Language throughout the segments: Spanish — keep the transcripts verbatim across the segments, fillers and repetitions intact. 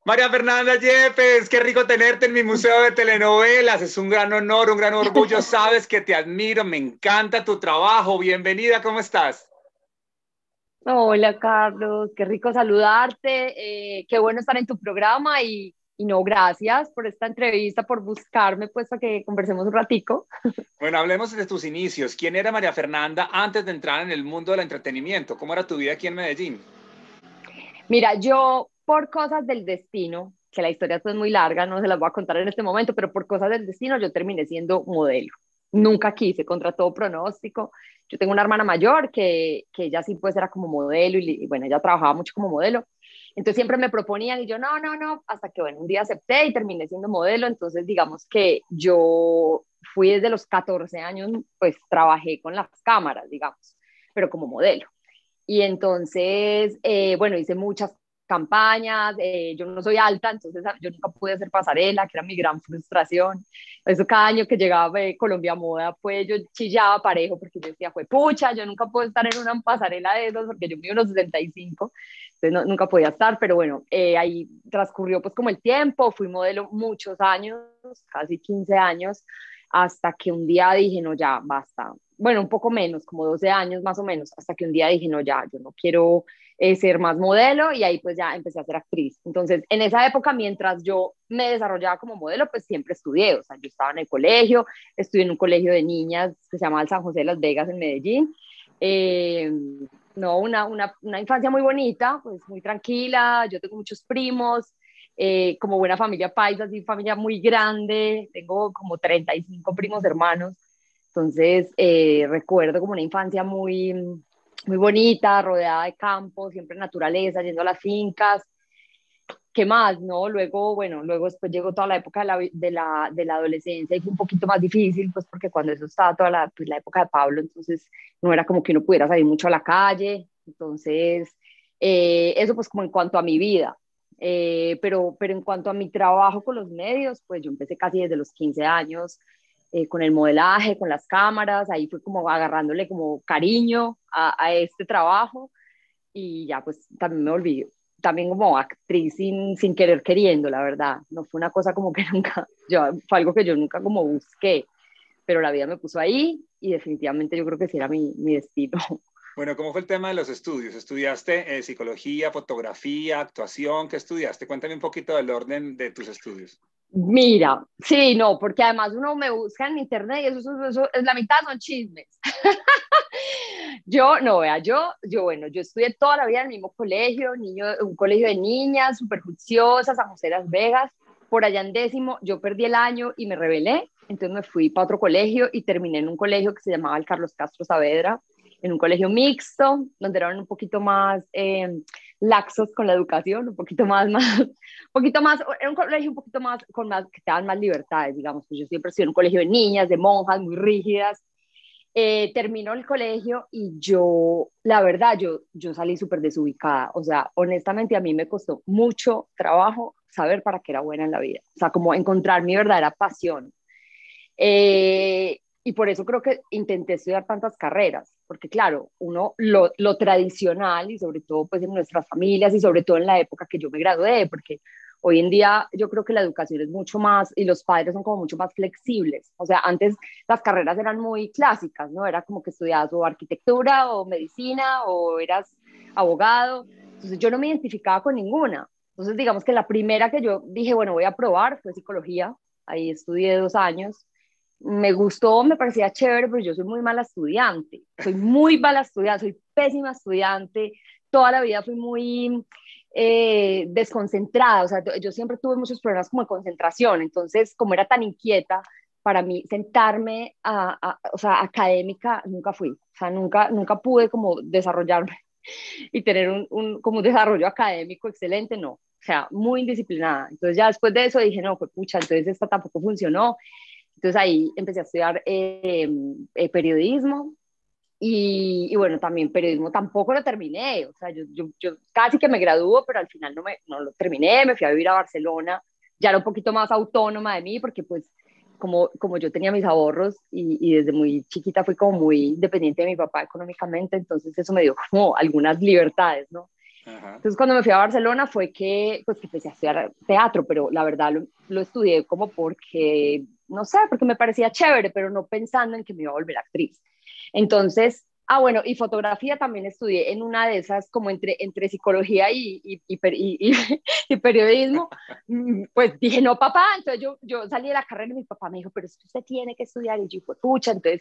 María Fernanda Yepes, qué rico tenerte en mi museo de telenovelas. Es un gran honor, un gran orgullo. Sabes que te admiro, me encanta tu trabajo. Bienvenida, ¿cómo estás? Hola Carlos, qué rico saludarte, eh, qué bueno estar en tu programa y, y no, gracias por esta entrevista, por buscarme pues para que conversemos un ratico. Bueno, hablemos de tus inicios. ¿Quién era María Fernanda antes de entrar en el mundo del entretenimiento? ¿Cómo era tu vida aquí en Medellín? Mira, yo por cosas del destino, que la historia es muy larga, no se las voy a contar en este momento, pero por cosas del destino yo terminé siendo modelo. Nunca quise, contra todo pronóstico. Yo tengo una hermana mayor que, que ella sí pues era como modelo y, y bueno, ella trabajaba mucho como modelo. Entonces siempre me proponían y yo no, no, no, hasta que bueno, un día acepté y terminé siendo modelo. Entonces digamos que yo fui desde los catorce años, pues trabajé con las cámaras, digamos, pero como modelo. Y entonces, eh, bueno, hice muchas campañas, eh, yo no soy alta, entonces yo nunca pude hacer pasarela, que era mi gran frustración. Eso cada año que llegaba eh, Colombia Moda, pues yo chillaba parejo porque yo decía, fue pucha, yo nunca puedo estar en una pasarela de esos porque yo mido unos sesenta y cinco, entonces no, nunca podía estar, pero bueno, eh, ahí transcurrió pues como el tiempo, fui modelo muchos años, casi quince años, hasta que un día dije, no, ya, basta. Bueno, un poco menos, como doce años más o menos, hasta que un día dije, no, ya, yo no quiero eh, ser más modelo y ahí pues ya empecé a ser actriz. Entonces, en esa época, mientras yo me desarrollaba como modelo, pues siempre estudié, o sea, yo estaba en el colegio, estudié en un colegio de niñas que se llama el San José de Las Vegas en Medellín. Eh, no, una, una, una infancia muy bonita, pues muy tranquila, yo tengo muchos primos, eh, como buena familia paisa, así familia muy grande, tengo como treinta y cinco primos hermanos, entonces eh, recuerdo como una infancia muy, muy bonita, rodeada de campo, siempre naturaleza, yendo a las fincas. ¿Qué más? ¿No? Luego, bueno, luego después llegó toda la época de la, de la, de la adolescencia y fue un poquito más difícil, pues porque cuando eso estaba toda la, pues, la época de Pablo, entonces no era como que uno pudiera salir mucho a la calle, entonces eh, eso pues como en cuanto a mi vida. Eh, pero, pero en cuanto a mi trabajo con los medios, pues yo empecé casi desde los quince años eh, con el modelaje, con las cámaras, ahí fue como agarrándole como cariño a, a este trabajo y ya pues también me volví también como actriz sin, sin querer queriendo, la verdad. No fue una cosa como que nunca, yo, fue algo que yo nunca como busqué, pero la vida me puso ahí y definitivamente yo creo que sí era mi, mi destino. Bueno, ¿cómo fue el tema de los estudios? ¿Estudiaste eh, psicología, fotografía, actuación? ¿Qué estudiaste? Cuéntame un poquito del orden de tus estudios. Mira, sí, no, porque además uno me busca en internet y eso, eso, eso es la mitad son chismes. Yo, no, vea, yo, yo, bueno, yo estudié toda la vida en el mismo colegio, niño, un colegio de niñas, súper juiciosas, San José de Las Vegas. Por allá en décimo, yo perdí el año y me rebelé, entonces me fui para otro colegio y terminé en un colegio que se llamaba el Carlos Castro Saavedra, en un colegio mixto, donde eran un poquito más eh, laxos con la educación, un poquito más, más, un poquito más, era un colegio un poquito más, con más, que te dan más libertades, digamos, pues yo siempre estuve en un colegio de niñas, de monjas, muy rígidas, eh, terminó el colegio y yo, la verdad, yo, yo salí súper desubicada. O sea, honestamente a mí me costó mucho trabajo saber para qué era buena en la vida. O sea, como encontrar mi verdadera pasión. Eh, y por eso creo que intenté estudiar tantas carreras, porque claro, uno lo, lo tradicional y sobre todo pues en nuestras familias y sobre todo en la época que yo me gradué, porque hoy en día yo creo que la educación es mucho más y los padres son como mucho más flexibles. O sea, antes las carreras eran muy clásicas, ¿no? Era como que estudiabas o arquitectura o medicina o eras abogado. Entonces yo no me identificaba con ninguna. Entonces digamos que la primera que yo dije, bueno, voy a probar fue psicología. Ahí estudié dos años, me gustó, me parecía chévere, pero yo soy muy mala estudiante, soy muy mala estudiante, soy pésima estudiante, toda la vida fui muy eh, desconcentrada, o sea, yo siempre tuve muchos problemas como de concentración, entonces como era tan inquieta, para mí sentarme a, a, o sea, académica nunca fui, o sea, nunca, nunca pude como desarrollarme y tener un, un, como un desarrollo académico excelente, no, o sea, muy indisciplinada. Entonces ya después de eso dije, no, pues pucha, entonces esta tampoco funcionó. Entonces ahí empecé a estudiar eh, eh, periodismo y, y, bueno, también periodismo tampoco lo terminé, o sea, yo, yo, yo casi que me graduó, pero al final no, me, no lo terminé, me fui a vivir a Barcelona, ya era un poquito más autónoma de mí, porque pues como, como yo tenía mis ahorros y, y desde muy chiquita fui como muy dependiente de mi papá económicamente, entonces eso me dio como algunas libertades, ¿no? Ajá. Entonces, cuando me fui a Barcelona fue que, pues, que empecé a estudiar teatro, pero la verdad lo, lo estudié como porque, no sé, porque me parecía chévere, pero no pensando en que me iba a volver actriz. Entonces, ah, bueno, y fotografía también estudié en una de esas, como entre, entre psicología y, y, y, y, y, y periodismo. Pues dije, no, papá. Entonces yo, yo salí de la carrera y mi papá me dijo, pero es que usted tiene que estudiar. Y yo, pues, pucha. Entonces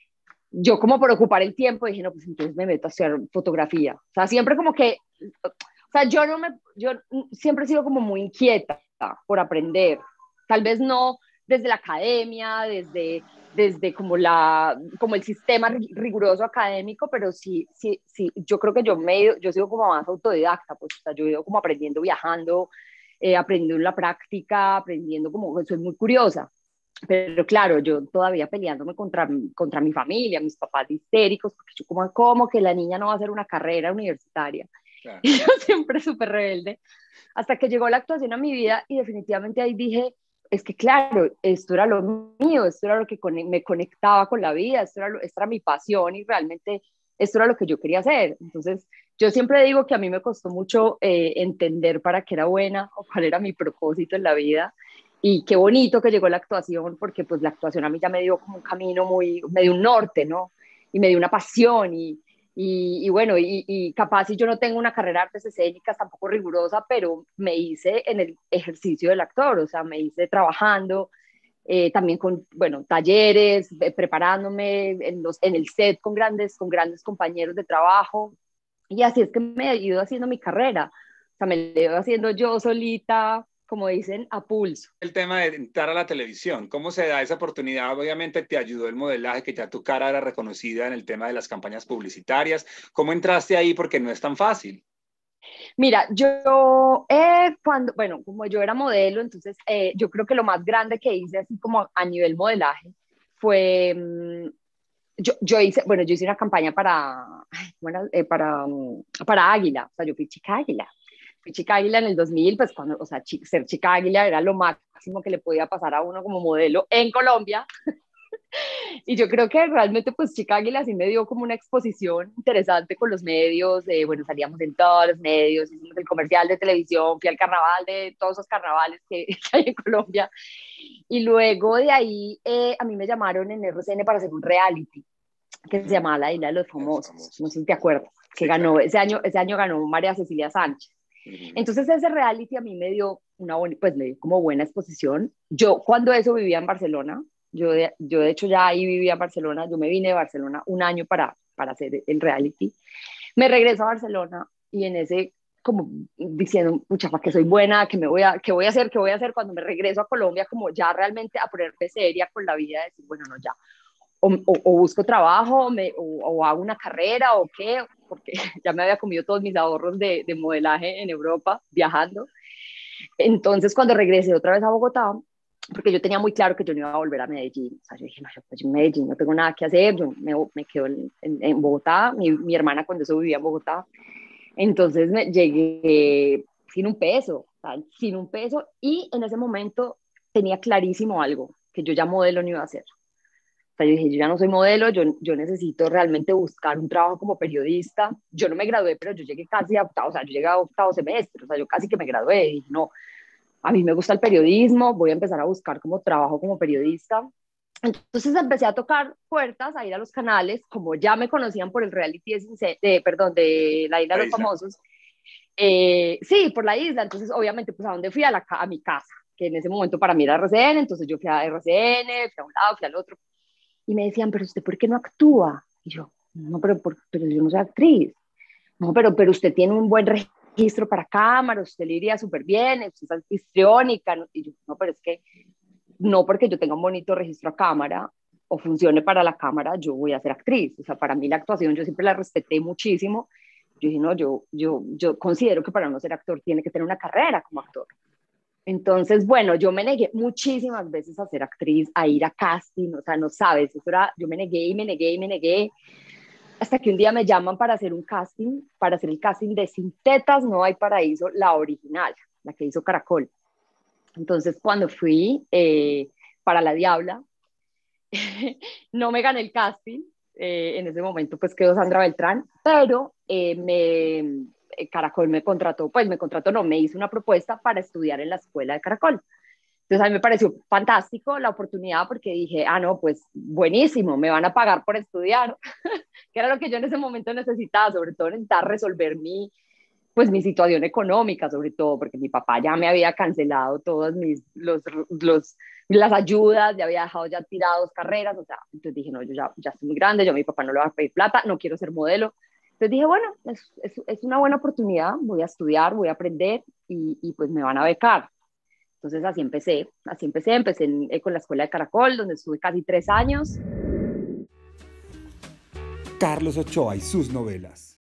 yo, como por ocupar el tiempo, dije, no, pues entonces me meto a estudiar fotografía. O sea, siempre como que, o sea, yo no me, yo siempre he sido como muy inquieta por aprender. Tal vez no desde la academia, desde, desde como, la, como el sistema riguroso académico, pero sí, sí, sí, yo creo que yo me he ido, yo sigo como más autodidacta, pues, o sea, yo he ido como aprendiendo viajando, eh, aprendiendo en la práctica, aprendiendo como, soy muy curiosa. Pero claro, yo todavía peleándome contra, contra mi familia, mis papás histéricos, porque yo como, como que la niña no va a hacer una carrera universitaria. Claro. Y yo siempre súper rebelde, hasta que llegó la actuación a mi vida y definitivamente ahí dije, es que claro, esto era lo mío, esto era lo que me conectaba con la vida, esto era, lo, esto era mi pasión y realmente esto era lo que yo quería hacer. Entonces, yo siempre digo que a mí me costó mucho eh, entender para qué era buena o cuál era mi propósito en la vida. Y qué bonito que llegó la actuación, porque pues la actuación a mí ya me dio como un camino muy, me dio un norte, ¿no? Y me dio una pasión y, y, y bueno, y, y capaz si yo no tengo una carrera de artes escénicas tampoco rigurosa, pero me hice en el ejercicio del actor, o sea, me hice trabajando, eh, también con, bueno, talleres, eh, preparándome en, los, en el set con grandes, con grandes compañeros de trabajo. Y así es que me he ido haciendo mi carrera. O sea, me la he ido haciendo yo solita, como dicen, a pulso. El tema de entrar a la televisión, ¿cómo se da esa oportunidad? Obviamente te ayudó el modelaje, que ya tu cara era reconocida en el tema de las campañas publicitarias. ¿Cómo entraste ahí? Porque no es tan fácil. Mira, yo eh, cuando, bueno, como yo era modelo, entonces eh, yo creo que lo más grande que hice así como a nivel modelaje fue, mm, yo, yo hice, bueno, yo hice una campaña para, ay, bueno, eh, para, mm, para Águila, o sea, yo fui chica Águila. Fui chica Águila en el dos mil, pues cuando, o sea, chi, ser chica Águila era lo máximo que le podía pasar a uno como modelo en Colombia. Y yo creo que realmente pues Chica Águila sí me dio como una exposición interesante con los medios, eh, bueno, salíamos en todos los medios, hicimos el comercial de televisión, fui al carnaval de todos esos carnavales que, que hay en Colombia, y luego de ahí eh, a mí me llamaron en R C N para hacer un reality que se Mm, llamaba La Isla de los los Famosos, no sé famosos. si te acuerdas, que Sí, ganó, claro. ese año, ese año ganó María Cecilia Sánchez. Uh-huh. Entonces ese reality a mí me dio una buena, pues me dio como buena exposición. Yo cuando eso vivía en Barcelona, yo de, yo de hecho ya ahí vivía en Barcelona, yo me vine de Barcelona un año para, para hacer el reality. Me regreso a Barcelona y en ese como diciendo, pucha, para que soy buena, que me voy a, qué voy a hacer, qué voy a hacer cuando me regreso a Colombia, como ya realmente a ponerme seria con la vida, de decir, bueno, no, ya, o, o, o busco trabajo, o, me, o, o, hago una carrera, o qué, porque ya me había comido todos mis ahorros de, de modelaje en Europa, viajando. Entonces, cuando regresé otra vez a Bogotá, porque yo tenía muy claro que yo no iba a volver a Medellín, o sea, yo dije, no, yo, pues, en Medellín no tengo nada que hacer, yo me, me quedo en, en, en Bogotá, mi, mi hermana cuando eso vivía en Bogotá, entonces me llegué sin un peso, o sea, sin un peso, y en ese momento tenía clarísimo algo, que yo ya modelo no iba a hacer. O sea, yo dije, yo ya no soy modelo, yo, yo necesito realmente buscar un trabajo como periodista. Yo no me gradué, pero yo llegué casi a octavo, o sea, yo llegué a octavo semestre, o sea, yo casi que me gradué. Y dije, no, a mí me gusta el periodismo, voy a empezar a buscar como trabajo como periodista. Entonces empecé a tocar puertas, a ir a los canales, como ya me conocían por el reality de, de perdón, de La Isla de La los isla. Famosos. Eh, sí, por la isla. Entonces, obviamente, pues a dónde fui, a, la, a mi casa, que en ese momento para mí era R C N, entonces yo fui a R C N, fui a un lado, fui al otro. Y me decían, pero usted, ¿por qué no actúa? Y yo, no, pero, por, pero yo no soy actriz. No, pero, pero usted tiene un buen registro para cámara, usted le iría súper bien, usted es histriónica. Y yo, no, pero es que no porque yo tenga un bonito registro a cámara o funcione para la cámara, yo voy a ser actriz. O sea, para mí la actuación yo siempre la respeté muchísimo. Yo dije, no, yo, yo, yo considero que para no ser actor tiene que tener una carrera como actor. Entonces, bueno, yo me negué muchísimas veces a ser actriz, a ir a casting, o sea, no sabes, eso era, yo me negué y me negué y me negué, hasta que un día me llaman para hacer un casting, para hacer el casting de Sin Tetas No Hay Paraíso, la original, la que hizo Caracol. Entonces, cuando fui eh, para La Diabla, no me gané el casting, eh, en ese momento pues quedó Sandra Beltrán, pero eh, me, eh, Caracol me contrató, pues me contrató, no, me hizo una propuesta para estudiar en la escuela de Caracol. Entonces a mí me pareció fantástico la oportunidad porque dije, ah, no, pues buenísimo, me van a pagar por estudiar, que era lo que yo en ese momento necesitaba, sobre todo necesitaba resolver mi, pues mi situación económica, sobre todo, porque mi papá ya me había cancelado todas mis, los, los, las ayudas, ya había dejado ya tirados carreras, o sea, entonces dije, no, yo ya, ya estoy muy grande, yo a mi papá no le voy a pedir plata, no quiero ser modelo. Entonces dije, bueno, es, es, es una buena oportunidad, voy a estudiar, voy a aprender y, y pues me van a becar. Entonces así empecé, así empecé, empecé en, eh, con la Escuela de Caracol, donde estuve casi tres años. Carlos Ochoa y sus novelas.